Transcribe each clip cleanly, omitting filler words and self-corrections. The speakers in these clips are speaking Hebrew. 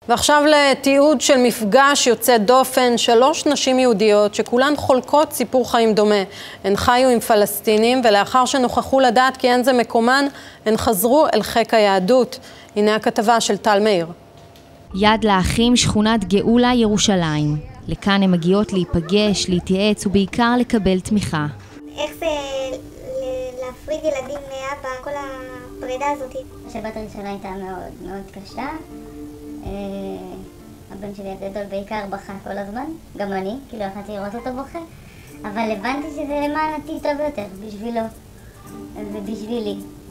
ועכשיו לתיעוד של מפגש יוצא דופן, 3 נשים יהודיות שכולן חולקות סיפור חיים דומה. הן חיו עם פלסטינים, ולאחר שנוכחו לדעת כי אין זה מקומן, הן חזרו אל חיק היהדות. הנה הכתבה של טל מאיר. יד לאחים, שכונת גאולה, ירושלים. לכאן הן מגיעות להיפגש, להתייעץ ובעיקר לקבל תמיכה. איך זה להפריד ילדים מאבא, כל הפרידה הזאת? השבת הראשונה הייתה מאוד מאוד קשה. הבן שלי הגדול בעיקר בכה כל הזמן, גם אני, כאילו יכולתי לראות אותו בוכה, אבל הבנתי שזה למען עתיד טוב יותר, בשבילו ובשבילי,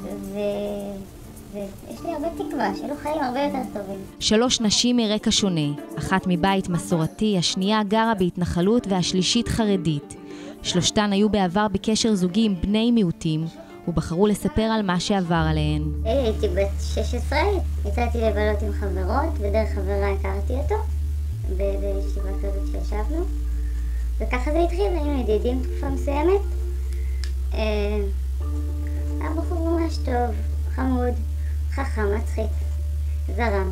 ויש לי הרבה תקווה, שיהיו חיים הרבה יותר טובים. 3 נשים מרקע שונה, אחת מבית מסורתי, השנייה גרה בהתנחלות והשלישית חרדית. 3 היו בעבר בקשר זוגי עם בני מיעוטים, ובחרו לספר על מה שעבר עליהן. הייתי בת 16, יצאתי לבלות עם חברות, ודרך חברה הכרתי אותו, בישיבה כזאת שישבנו, וככה זה התחיל, היינו ידידים תקופה מסוימת. היה בחור ממש טוב, חמוד, חכם, מצחיק, זרם.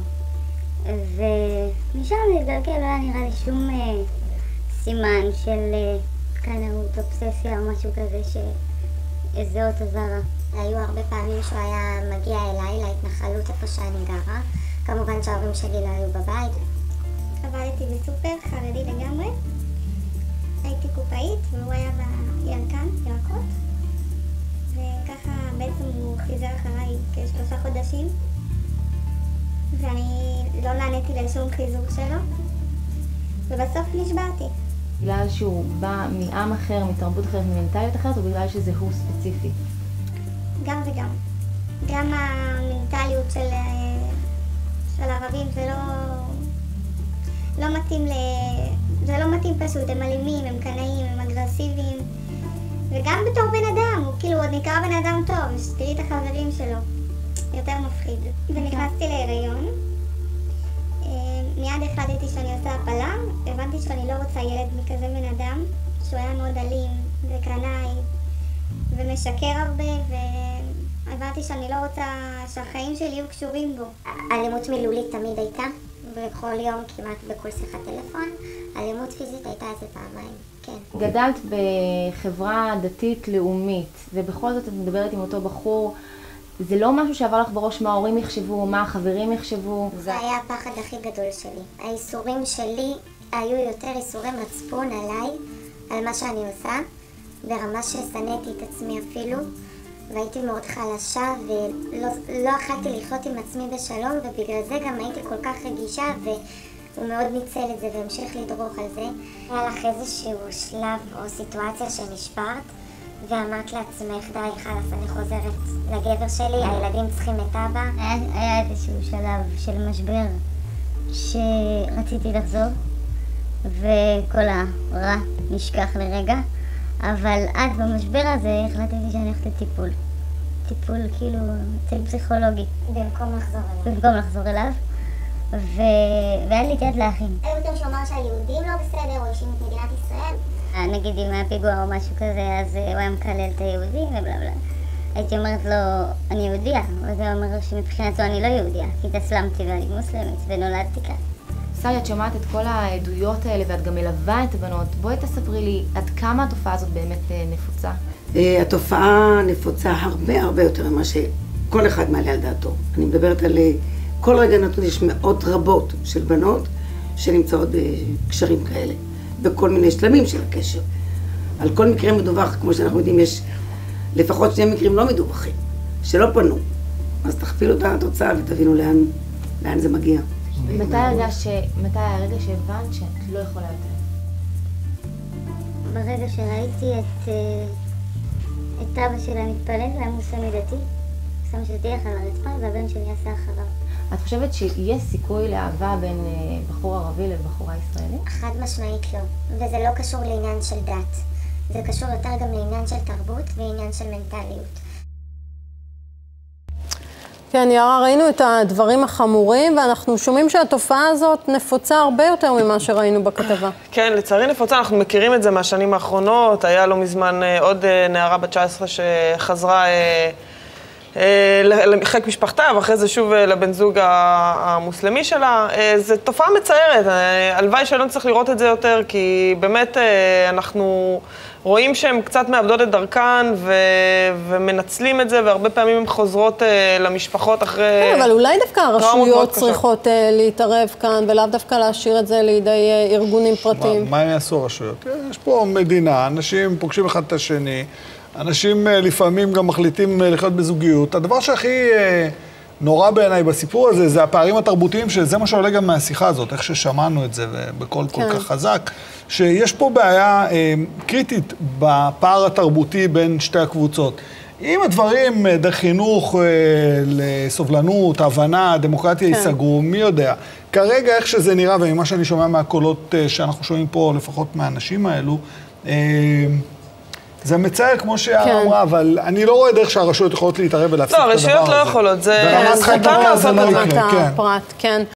ומשם להתגלגל לא היה נראה לי שום סימן של קנאות, אובססיה או משהו כזה איזה אותו זרה. היו הרבה פעמים שהוא היה מגיע אליי להתנחלות איפה שאני גרה. כמובן שההורים שלי לא היו בבית. עבדתי בסופר חרדי לגמרי. הייתי קופאית והוא היה בירקן, ירקות. וככה בעצם הוא חיזר אחריי כ3 חודשים. ואני לא נעניתי לשום חיזור שלו. ובסוף נשברתי. בגלל שהוא בא מעם אחר, מתרבות אחרת, ממנטליות אחרת, או בגלל שזה הוא ספציפי? גם וגם. גם המנטליות של ערבים זה לא מתאים זה לא מתאים פשוט, הם אלימים, הם קנאים, הם אגרסיביים. וגם בתור בן אדם, הוא כאילו עוד נקרא בן אדם טוב, שתראי את החברים שלו. יותר מפחיד. ונכנסתי להיריון. מיד החלטתי שאני עושה הפלה, הבנתי שאני לא רוצה ילד מכזה בן אדם, שהוא היה מאוד אלים וקנאי ומשקר הרבה, והבנתי שאני לא רוצה שהחיים שלי יהיו קשורים בו. אלימות מילולית תמיד הייתה, בכל יום כמעט בכל שיחת טלפון. אלימות פיזית הייתה איזה פעמיים, כן. גדלת בחברה דתית לאומית, ובכל זאת את מדברת עם אותו בחור, זה לא משהו שעבר לך בראש מה ההורים יחשבו, מה החברים יחשבו? זה היה הפחד הכי גדול שלי. האיסורים שלי היו יותר איסורי מצפון עליי, על מה שאני עושה, ברמה ששנאתי את עצמי אפילו, והייתי מאוד חלשה ולא יכלתי לחיות עם עצמי בשלום, ובגלל זה גם הייתי כל כך רגישה, והוא מאוד ניצל את זה והמשיך לדרוך על זה. היה לך איזשהו שלב או סיטואציה שנשברת, ואמרת לעצמך, די, חלאס, אני חוזרת לגבר שלי, הילדים צריכים את אבא. היה איזשהו שלב של משבר שרציתי לחזור, וכל הרע נשכח לרגע, אבל אז במשבר הזה החלטתי שאני הולכת לטיפול. טיפול כאילו אצל פסיכולוגי. במקום לחזור אליו. והיה לי את יד לאחים. היו יותר שאומר שהיהודים לא בסדר, או אישים את מדינת ישראל. נגיד אם היה פיגוע או משהו כזה, אז הוא היה מקלל את היהודים ובלה בלה. הייתי אומרת לו, אני יהודיה, וזה אומר שמבחינתו אני לא יהודיה, כי התאסלמתי ואני מוסלמית ונולדתי כאן. סלי, את שומעת את כל העדויות האלה ואת גם מלווה את הבנות. בואי תספרי לי עד כמה התופעה הזאת באמת נפוצה. התופעה נפוצה הרבה יותר ממה שכל אחד מעלה על דעתו. אני מדברת על כל רגע נתון, יש מאות רבות של בנות שנמצאות בקשרים כאלה. בכל מיני שלמים של הקשר. על כל מקרה מדווח, כמו שאנחנו יודעים, יש לפחות 2 מקרים לא מדווחים, שלא פנו. אז תכפילו את התוצאה ותבינו לאן זה מגיע. מתי הרגע שהבנת שאת לא יכולה יותר? ברגע שראיתי את אבא שלה מתפלל והמוסלמי דתי, שם שטיח על הרצפה והבן שלי עשה אחריו. את חושבת שיש סיכוי לאהבה בין בחור ערבי לבחורה ישראלית? חד משמעית לא, וזה לא קשור לעניין של דת. זה קשור יותר גם לעניין של תרבות ועניין של מנטליות. כן, יערה, ראינו את הדברים החמורים, ואנחנו שומעים שהתופעה הזאת נפוצה הרבה יותר ממה שראינו בכתבה. כן, לצערי נפוצה, אנחנו מכירים את זה מהשנים האחרונות. היה לא מזמן עוד נערה בת 19 שחזרה לחיק משפחתה, ואחרי זה שוב לבן זוג המוסלמי שלה. זו תופעה מצערת, הלוואי שלא נצטרך לראות את זה יותר, כי באמת אנחנו רואים שהן קצת מאבדות את דרכן ומנצלים את זה, והרבה פעמים הן חוזרות למשפחות אחרי... כן, אבל אולי דווקא הרשויות צריכות להתערב כאן, ולאו דווקא להשאיר את זה לידי ארגונים פרטיים. מה יעשו הרשויות? יש פה מדינה, אנשים פוגשים אחד את השני, אנשים לפעמים גם מחליטים לחיות בזוגיות. הדבר שהכי נורא בעיניי בסיפור הזה, זה הפערים התרבותיים, שזה מה שעולה גם מהשיחה הזאת, איך ששמענו את זה בקול כל כך חזק, שיש פה בעיה קריטית בפער התרבותי בין שתי הקבוצות. אם הדברים דרך חינוך לסובלנות, הבנה, דמוקרטיה ייסגרו, מי יודע. כרגע איך שזה נראה, וממה שאני שומע מהקולות שאנחנו שומעים פה, לפחות מהאנשים האלו, זה מצער, כמו שיערה אמרה, אבל אני לא רואה דרך שהרשויות יכולות להתערב ולהפסיק את הדבר הזה. לא, הרשויות לא יכולות, זה חתם לעשות את זה. הפרט, כן.